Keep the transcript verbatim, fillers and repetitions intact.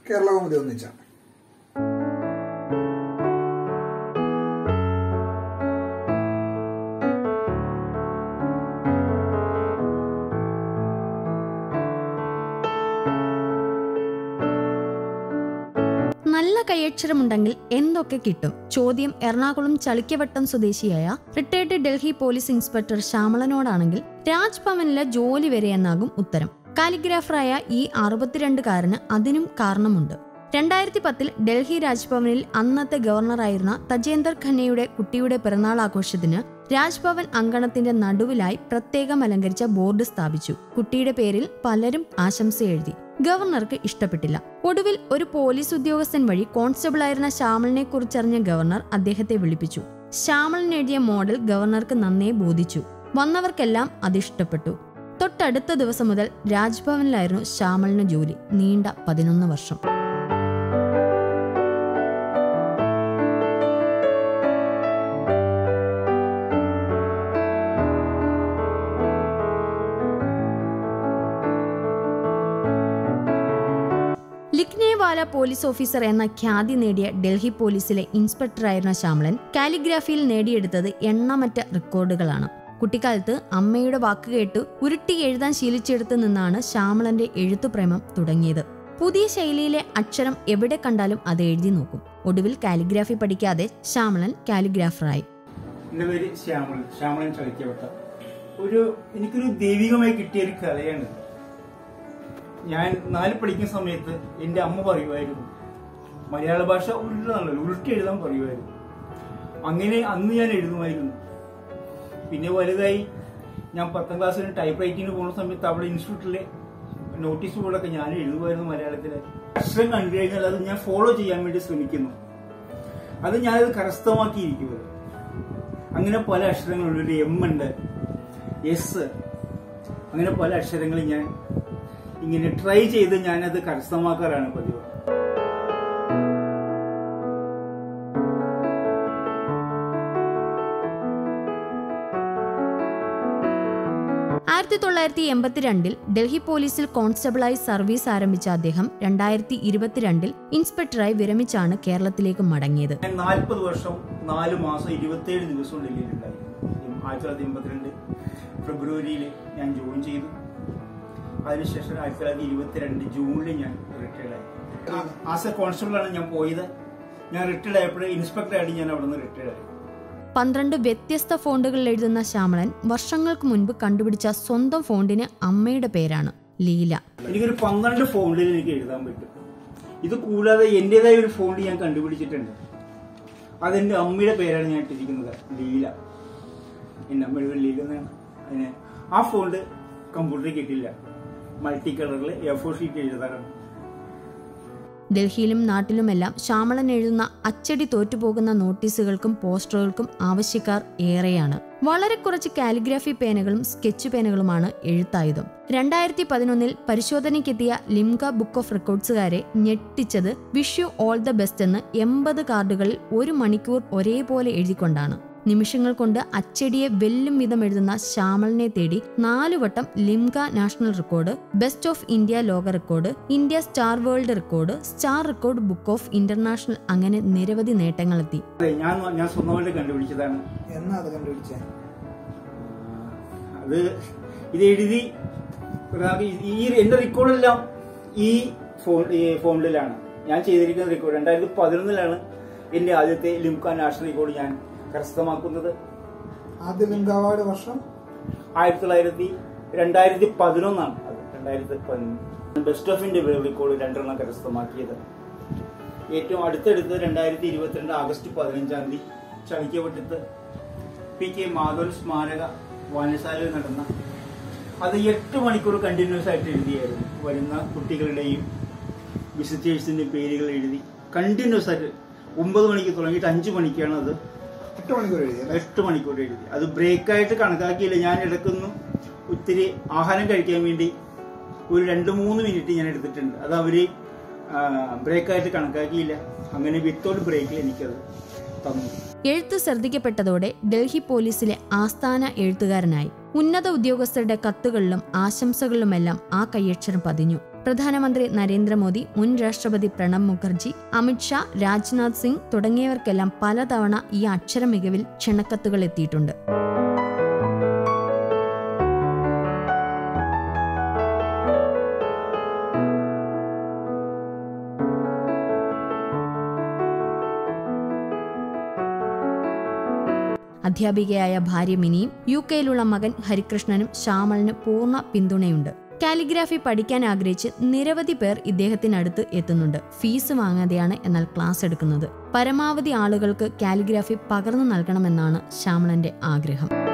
കേരളകൗമുദി ഒന്നിച്ചാണ്. നല്ല കൈയക്ഷരമുണ്ടെങ്കിൽ എന്തൊക്കെ കിട്ടും? ചോദ്യം എറണാകുളം ചളിക്കവട്ടം സ്വദേശിയായ റിട്ടയർഡ് ഡൽഹി പോലീസ് ഇൻസ്പെക്ടർ ശ്യാമളനോടാണെങ്കിൽ രാജ്ഭവനിലെ ജോലി വരെയെന്നാകും ഉത്തരം. കാലിഗ്രാഫറായ ഈ അറുപത്തിരണ്ടുകാരന് അതിനും കാരണമുണ്ട്. രണ്ടായിരത്തി പത്തിൽ ഡൽഹി രാജ്ഭവനിൽ അന്നത്തെ ഗവർണറായിരുന്ന തജേന്ദർ ഖന്നയുടെ കുട്ടിയുടെ പിറന്നാൾ ആഘോഷത്തിന് രാജ്ഭവൻ അങ്കണത്തിന്റെ നടുവിലായി പ്രത്യേകം അലങ്കരിച്ച ബോർഡ് സ്ഥാപിച്ചു. കുട്ടിയുടെ പേരിൽ പലരും ആശംസ എഴുതി. ഗവർണർക്ക് ഇഷ്ടപ്പെട്ടില്ല. ഒടുവിൽ ഒരു പോലീസ് ഉദ്യോഗസ്ഥൻ വഴി കോൺസ്റ്റബിളായിരുന്ന ശ്യാമളിനെ കുറിച്ചറിഞ്ഞ ഗവർണർ അദ്ദേഹത്തെ വിളിപ്പിച്ചു. ശ്യാമളിന് എഴുതിയ മോഡൽ ഗവർണർക്ക് നന്നേ ബോധിച്ചു. വന്നവർക്കെല്ലാം അതിഷ്ടപ്പെട്ടു. തൊട്ടടുത്ത ദിവസം മുതൽ രാജ്ഭവനിലായിരുന്നു ശ്യാമളിന് ജോലി. നീണ്ട പതിനൊന്ന് വർഷം. ലിഖ്നേവാല പോലീസ് ഓഫീസർ എന്ന ഖ്യാതി നേടിയ ഡൽഹി പോലീസിലെ ഇൻസ്പെക്ടറായിരുന്ന ശ്യാമളൻ കാലിഗ്രാഫിയിൽ നേടിയെടുത്തത് എണ്ണമറ്റ റെക്കോർഡുകളാണ്. കുട്ടിക്കാലത്ത് അമ്മയുടെ വാക്ക് കേട്ട് ഉരുട്ടി എഴുതാൻ ശീലിച്ചെടുത്ത് നിന്നാണ് ശ്യാമളന്റെ എഴുത്തുപ്രേമം തുടങ്ങിയത്. പുതിയ ശൈലിയിലെ അക്ഷരം എവിടെ കണ്ടാലും അത് എഴുതി നോക്കും. ഒടുവിൽ കാലിഗ്രാഫി പഠിക്കാതെ ശ്യാമളൻ കാലിഗ്രാഫറായി. എന്റെ പേര് ശ്യാമളൻ, ശ്യാമളൻ ചളിക്കവട്ടം. ഒരു എനിക്കൊരു ദൈവികമായി കിട്ടിയ ഒരു കലയാണ്. ഞാൻ നാല് പഠിക്കുന്ന സമയത്ത് എന്റെ അമ്മ പറയുമായിരുന്നു, മലയാള ഭാഷ ഉരുട്ടാണല്ലോ, ഉരുട്ടി എഴുതാൻ പറയുമായിരുന്നു. അങ്ങനെ അന്ന് ഞാൻ എഴുതുമായിരുന്നു. പിന്നെ വലുതായി ഞാൻ പത്താം ക്ലാസ്സിന് ടൈപ്പ് റൈറ്റിംഗിന് പോകുന്ന സമയത്ത് അവിടെ ഇൻസ്റ്റിറ്റ്യൂട്ടിലെ നോട്ടീസ് ബോർഡൊക്കെ ഞാൻ എഴുതുമായിരുന്നു മലയാളത്തില്. അക്ഷരം കണ്ടു കഴിഞ്ഞാൽ അത് ഞാൻ ഫോളോ ചെയ്യാൻ വേണ്ടി ശ്രമിക്കുന്നു. അത് ഞാനത് കരസ്ഥമാക്കിയിരിക്കുന്നത്. അങ്ങനെ പല അക്ഷരങ്ങളുണ്ട്. ഒരു എം ഉണ്ട്, എസ്, അങ്ങനെ പല അക്ഷരങ്ങൾ ഞാൻ ഇങ്ങനെ ട്രൈ ചെയ്ത് ഞാനത് കരസ്ഥമാക്കാറാണ് പതിവ്. ആയിരത്തി തൊള്ളായിരത്തി എൺപത്തിരണ്ടിൽ ഡൽഹി പോലീസിൽ കോൺസ്റ്റബിളായി സർവീസ് ആരംഭിച്ച അദ്ദേഹം രണ്ടായിരത്തി ഇരുപത്തിരണ്ടിൽ ഇൻസ്പെക്ടറായി വിരമിച്ചാണ് കേരളത്തിലേക്ക് മടങ്ങിയത്. നാൽപ്പത് വർഷം നാല് മാസം ഇരുപത്തിയേഴ് ദിവസവും ഡൽഹിയിലുണ്ടായിരുന്നു. ആയിരത്തി തൊള്ളായിരത്തി എൺപത്തിരണ്ട് ഫെബ്രുവരിയിൽ ഞാൻ ജോയിൻ ചെയ്തു. അതിനുശേഷം ആയിരത്തി തൊള്ളായിരത്തി ഇരുപത്തിരണ്ട് ജൂണിൽ ഞാൻ റിട്ടയർഡ് ആയി. ആസ് എ കോൺസ്റ്റബിളാണ് ഞാൻ പോയത്. ഞാൻ റിട്ടയർഡ് ആയപ്പോൾ ഇൻസ്പെക്ടറായിട്ട് ഞാൻ അവിടെ നിന്ന് റിട്ടയർഡ് ആയി. പന്ത്രണ്ട് വ്യത്യസ്ത ഫോണ്ടുകളിൽ എഴുതുന്ന ശ്യാമളൻ വർഷങ്ങൾക്ക് മുൻപ് കണ്ടുപിടിച്ച സ്വന്തം ഫോണ്ടിന് അമ്മയുടെ പേരാണ് ലീല. എനിക്കൊരു പന്ത്രണ്ട് ഫോണ്ടിൽ എനിക്ക് എഴുതാൻ പറ്റും. ഇത് കൂടാതെ എന്റേതായ ഒരു ഫോണ്ട് ഞാൻ കണ്ടുപിടിച്ചിട്ടുണ്ട്. അതെന്റെ അമ്മയുടെ പേരാണ് ഞാൻ ഇട്ടിരിക്കുന്നത്, ലീല. എന്റെ അമ്മയുടെ ലീല എന്നാണ്. അതിന് ആ ഫോണ്ട് കമ്പ്യൂട്ടറിൽ കിട്ടില്ല. മൾട്ടി കളറിൽ എ ഫോർ ഷീറ്റ് എഴുതാറാണ്. ഡൽഹിയിലും നാട്ടിലുമെല്ലാം ശ്യാമളൻ എഴുതുന്ന അച്ചടി തോറ്റുപോകുന്ന നോട്ടീസുകൾക്കും പോസ്റ്ററുകൾക്കും ആവശ്യക്കാർ ഏറെയാണ്. വളരെ കുറച്ച് കാലിഗ്രാഫി പേനകളും സ്കെച്ച് പേനകളുമാണ് എഴുത്തായുധം. രണ്ടായിരത്തി പതിനൊന്നിൽ പരിശോധനയ്ക്കെത്തിയ ലിംക ബുക്ക് ഓഫ് റെക്കോർഡ്സുകാരെ ഞെട്ടിച്ചത് wish you all the best എന്ന് എൺപത് കാർഡുകളിൽ ഒരു മണിക്കൂർ ഒരേപോലെ എഴുതിക്കൊണ്ടാണ്. നിമിഷങ്ങൾ കൊണ്ട് അച്ചടിയെ വെല്ലും വിധം എഴുതുന്ന ശ്യാമളിനെ തേടി നാലുവട്ടം Limca national record, best of India ലോക record, India star world record, star record book of international, അങ്ങനെ നിരവധി നേട്ടങ്ങളെത്തി. ഞാൻ ഞാൻ സ്വന്തമായിട്ട് കണ്ടുപിടിച്ചതാണ്. എന്നാ അത് കണ്ടുപിടിച്ചേ? അത് ഇത് എഴുതി ഈ എന്റെ റെക്കോർഡെല്ലാം ഈ ഫോൺ ഫോണിലാണ് ഞാൻ ചെയ്തിരിക്കുന്ന റെക്കോർഡ്. രണ്ടായിരത്തി പതിനൊന്നിലാണ് എന്റെ ആദ്യത്തെ ലിംക നാഷണൽ റെക്കോർഡ് ഞാൻ കരസ്ഥമാക്കുന്നത്. ആദ്യ ലിംക അവാർഡ് വർഷം ആയിരത്തി തൊള്ളായിരത്തി രണ്ടായിരത്തി പതിനൊന്നാണ്. അത് രണ്ടായിരത്തി പതിനൊന്ന് ബെസ്റ്റ് ഓഫ് ഇന്ത്യ റെക്കോർഡ് രണ്ടെണ്ണം കരസ്ഥമാക്കിയത്. ഏറ്റവും അടുത്തടുത്ത് രണ്ടായിരത്തി ഇരുപത്തിരണ്ട് ആഗസ്റ്റ് പതിനഞ്ചാം തീയതി ചളിക്കവട്ടത്ത് പി കെ മാധവൻ സ്മാരക വായനശാലയിൽ നടന്ന അത് എട്ട് മണിക്കൂർ കണ്ടിന്യൂസ് ആയിട്ട് എഴുതിയായിരുന്നു. വരുന്ന കുട്ടികളുടെയും വിസിറ്റേഴ്സിന്റെയും പേരുകൾ എഴുതി കണ്ടിന്യൂസ് ആയിട്ട് ഒമ്പത് മണിക്ക് തുടങ്ങിയിട്ട് അഞ്ചു മണിക്കാണ് അത് എട്ട് മണിക്കൂർ എഴുതി എട്ട് മണിക്കൂർ എഴുതി. അത് ബ്രേക്കായിട്ട് കണക്കാക്കിയില്ല. ഞാൻ എടുക്കുന്നു ഒത്തിരി ആഹാരം കഴിക്കാൻ വേണ്ടി ഒരു രണ്ട് മൂന്ന് മിനിറ്റ് ഞാൻ എടുത്തിട്ടുണ്ട്. അത് അവര് ബ്രേക്കായിട്ട് കണക്കാക്കിയില്ല. അങ്ങനെ വിത്തൗട്ട് ബ്രേക്കിൽ എനിക്കത് തന്നു. എഴുത്ത് ശ്രദ്ധിക്കപ്പെട്ടതോടെ ഡൽഹി പോലീസിലെ ആസ്ഥാന എഴുത്തുകാരനായി. ഉന്നത ഉദ്യോഗസ്ഥരുടെ കത്തുകളിലും ആശംസകളിലുമെല്ലാം ആ കയ്യക്ഷരം പതിഞ്ഞു. പ്രധാനമന്ത്രി നരേന്ദ്രമോദി, മുൻ രാഷ്ട്രപതി പ്രണബ് മുഖർജി, അമിത്ഷാ, രാജ്നാഥ് സിംഗ് തുടങ്ങിയവർക്കെല്ലാം പലതവണ ഈ അക്ഷര മികവിൽ ക്ഷണക്കത്തുകൾ എത്തിയിട്ടുണ്ട്. അധ്യാപികയായ ഭാര്യ മിനിയും യു കെയിലുള്ള മകൻ ഹരികൃഷ്ണനും ശ്യാമളിന് പൂർണ്ണ പിന്തുണയുണ്ട്. കാലിഗ്രാഫി പഠിക്കാൻ ആഗ്രഹിച്ച് നിരവധി പേർ ഇദ്ദേഹത്തിനടുത്ത് എത്തുന്നുണ്ട്. ഫീസ് വാങ്ങാതെയാണ് എന്നാൽ ക്ലാസ് എടുക്കുന്നത്. പരമാവധി ആളുകൾക്ക് കാലിഗ്രാഫി പകർന്നു നൽകണമെന്നാണ് ശ്യാമളന്റെ ആഗ്രഹം.